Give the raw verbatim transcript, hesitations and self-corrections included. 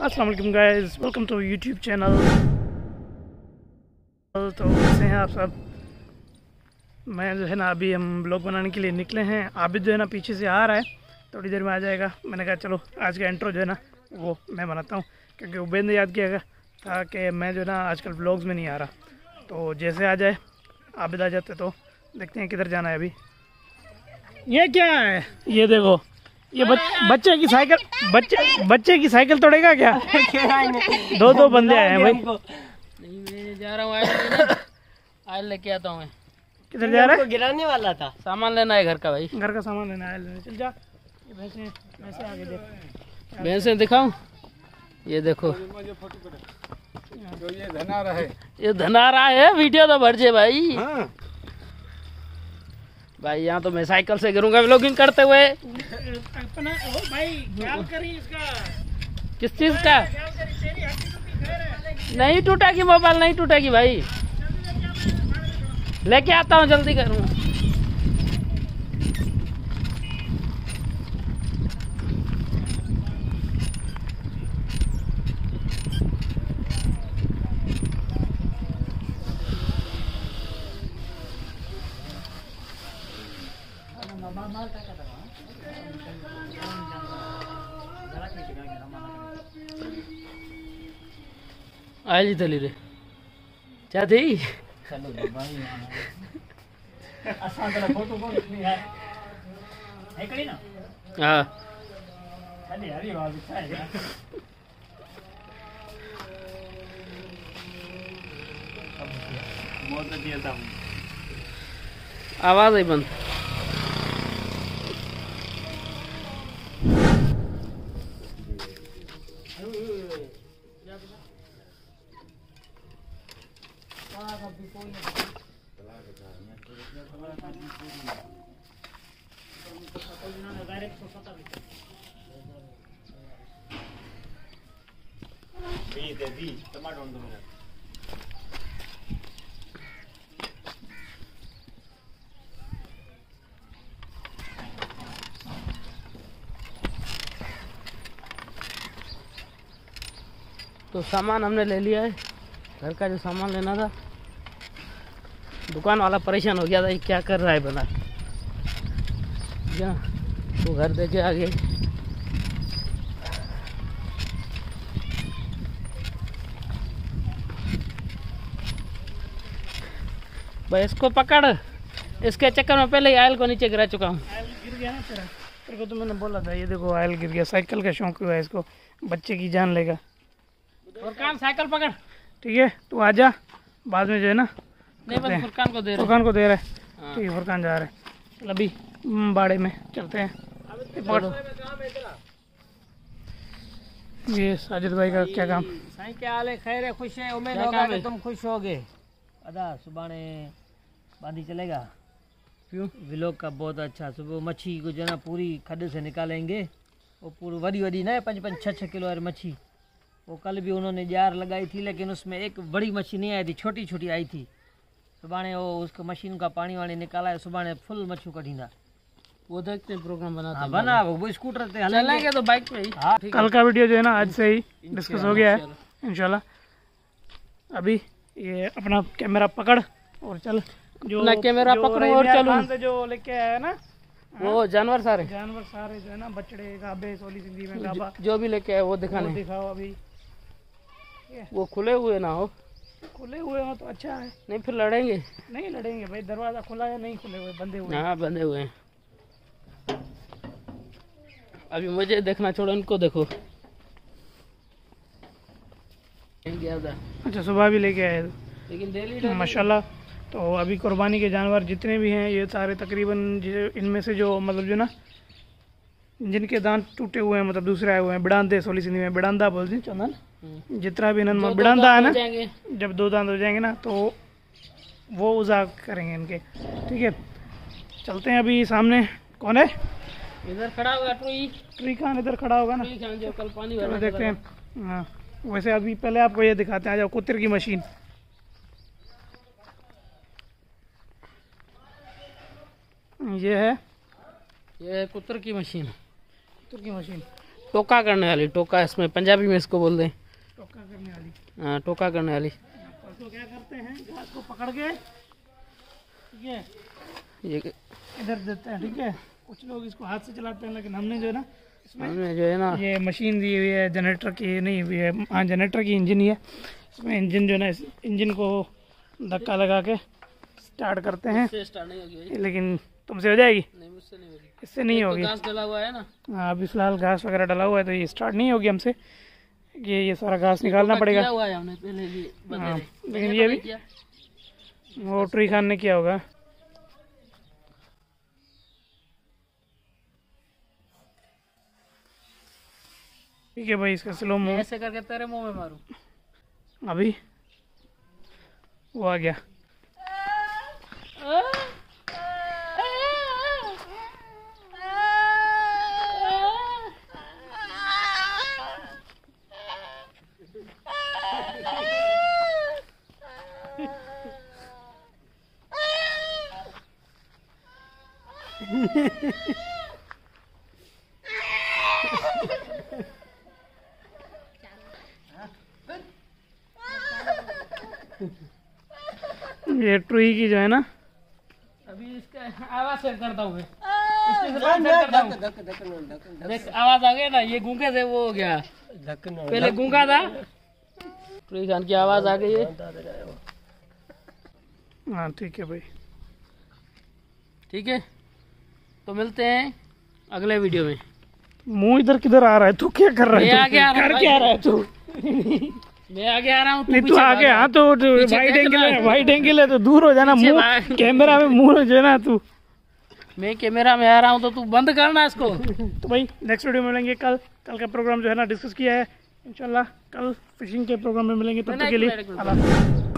अस्सलाम वालेकुम guys, welcome to YouTube channel. तो कैसे हैं आप सब। मैं जो है ना अभी हम ब्लॉग बनाने के लिए निकले हैं। आबिद जो है ना पीछे से आ रहा है, थोड़ी देर में आ जाएगा। मैंने कहा चलो आज का इंट्रो जो है ना वो मैं बनाता हूँ, क्योंकि उबैद ने याद किया था कि मैं जो है ना आजकल ब्लॉग्स में नहीं आ रहा। तो जैसे आ जाए आबिद आ जाते तो देखते हैं किधर जाना है अभी। ये क्या है, ये देखो, ये बच, बच्चे की साइकिल बच्चे बच्चे की साइकिल तोड़ेगा क्या? दो दो बंदे आए हैं भाई। नहीं मैं जा रहा हूँ, आयल लेके आता हूँ। मैं किधर जा रहा है? गिराने वाला था, सामान लेना है घर का भाई। घर का सामान लेना है, लेने चल जा। ये भैंसे भैंसे आगे देख, भैंसे दिखाऊं, ये देखो जो ये धनारा है, ये धनारा है। वीडियो तो भर जे भाई। हाँ। भाई यहाँ तो मैं साइकिल से गिरूंगा व्लॉगिंग करते हुए। अपना ओ भाई ख्याल करी इसका। किस चीज का? नहीं टूटेगी मोबाइल, नहीं टूटेगी भाई। लेके आता हूँ, जल्दी करूँ। आयली चली रे क्या थी? हाँ आवाज ही बंद। तो सामान हमने ले लिया है, घर का जो सामान लेना था। दुकान वाला परेशान हो गया था, ये क्या कर रहा है बना क्या, तो घर देके आ गए। भाई इसको पकड़, इसके चक्कर में पहले ही आयल को नीचे गिरा चुका हूँ। आयल गिर गया ना तेरा, तेरे को तो मैंने बोला था। ये देखो आयल गिर गया। साइकिल का शौक हुआ है इसको, बच्चे की जान लेगा। फुरकान साइकिल पकड़। ठीक है तू आ जा, बाद में जो है ना नहीं बस फुरकान को दे रहे। फुरकान को दे रहा है। ठीक है फुरकान जा रहा है। चल अभी बाड़े में चलते हैं। ये साजिद भाई का क्या काम? साईं क्या हाल है? खैर है, खुश है, उम्मीद होगा कि तुम खुश होगे। अदा सुबाने बांधी चलेगा। क्यों? व्लॉग का बहुत अच्छा। सुबह मच्छी को जो ना पूरी खड्डे से निकालेंगे। वो पूरी वडी वडी ना पंच पंच छः छः किलो वाली मच्छी। वो कल भी उन्होंने जार लगाई थी, लेकिन उसमें एक बड़ी मच्छी नहीं आई थी, छोटी छोटी आई थी। सुबाने वो उसको मशीन का पानी वानी निकाला है, सुबाने फुल मच्छी कढ़ींदा। वो देखते प्रोग्राम बनाते हैं। बना वो स्कूटर पे चलेंगे तो बाइक पे ही। हाँ, कल का वीडियो जो है ना आज से ही डिस्कस हो गया है इंशाल्लाह। अभी ये अपना कैमरा पकड़ और चल। जो ना कैमरा पकड़ो और चलूं। जो लेके आया ना वो जानवर सारे जानवर सारे जो है ना, बछड़े गाबे सोली सिंधी में गाबा जो भी लेके आए वो दिखाने। दिखाओ अभी। वो खुले हुए ना हो, खुले हुए हो तो अच्छा है। नहीं फिर लड़ेंगे। नहीं लड़ेंगे भाई, दरवाजा खुला है, नहीं खुले हुए, बंधे हुए। हाँ बंधे हुए हैं। अभी मुझे देखना छोड़ो, इनको देखो। अच्छा सुबह भी लेके आए लेकिन डेली माशाल्लाह। तो अभी कुर्बानी के जानवर जितने भी हैं ये सारे तकरीबन, इनमें से जो मतलब जो ना जिनके दांत टूटे हुए हैं, मतलब दूसरे आए हुए हैं, बिड़ांदे सोली सिंधी में बिड़ांदा बोलते हैं चंदन। जितना भी इन्होंने बिड़ांदा है ना, जब दो दांत हो जाएंगे ना तो वो उजाग करेंगे इनके। ठीक है चलते हैं। अभी सामने कौन है? इधर खड़ा होगा ट्री। ट्री खान इधर खड़ा होगा ना, जो कल पानी चलो देखते हैं। हाँ वैसे अभी पहले आपको ये दिखाते हैं। आ जाओ, कुत्तर की मशीन। ये है ये कुत्तर की मशीन। कुत्तर की मशीन। टोका करने वाली, टोका इसमें पंजाबी में इसको बोल दें, टोका करने वाली। हाँ टोका करने वाली। तो क्या करते हैं, घास को पकड़ के ठीक है ये इधर देते हैं, ठीक है। कुछ लोग इसको हाथ से चलाते हैं, लेकिन हमने जो है ना इसमें हमने जो है ना ये मशीन दी हुई है, जनरेटर की नहीं हुई है, हाँ जनरेटर की इंजन ही है। इसमें इंजन जो है ना, इस इंजन को धक्का लगा के स्टार्ट करते हैं, स्टार्ट नहीं होगी, लेकिन तुमसे हो जाएगी, नहीं मुझसे नहीं होगी, इससे नहीं होगी। घास डला हुआ है ना। हाँ अभी फिलहाल घास वगैरह डला हुआ है, तो ये स्टार्ट नहीं होगी हमसे, ये ये सारा घास निकालना पड़ेगा। किया हुआ है हमने पहले भी, हाँ लेकिन ये भी वो ट्री खान ने किया होगा। ठीक है भाई, इसका स्लो मूव ऐसे करके तेरे मुंह में मारूं। अभी वो आ गया। ये ट्री की जो है ना, अभी इसका आवाज सेट करता हूँ मैं, इसके से बात सेट करता हूँ। देख आवाज आ गया ना, ये गूंगे से वो हो गया, पहले गूंगा था, ट्री खान की आवाज आ गई है। हाँ ठीक है भाई, ठीक है तो मिलते हैं अगले वीडियो में। मुंह इधर किधर आ रहा है, तू क्या कर रहा है? मैं आगे आ रहा हूँ कर भाई। क्या रहा है तू? मैं आगे आ रहा हूँ, नहीं तू आगे, हाँ तो वाइड एंगल है, वाइड एंगल है तो दूर हो जाना, मुंह भाग। कैमरा में मुंह जो है ना तू। मैं कैमरा में आ रहा हूँ तो तू बंद करना इसको। तो भाई नेक्स्ट वीडियो में मिलेंगे कल। कल का प्रोग्राम जो है ना डिस्कस किया है, इंशाल्लाह कल फिशिंग के प्रोग्राम में मिलेंगे। तब तक के लिए अल्लाह हाफ़िज़।